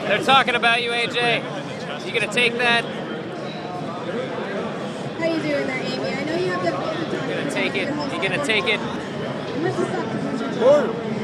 They're talking about you, AJ. You gonna take that? How you doing there, Amy? I know you have the... You gonna take it? You gonna take it? Where's the stuff?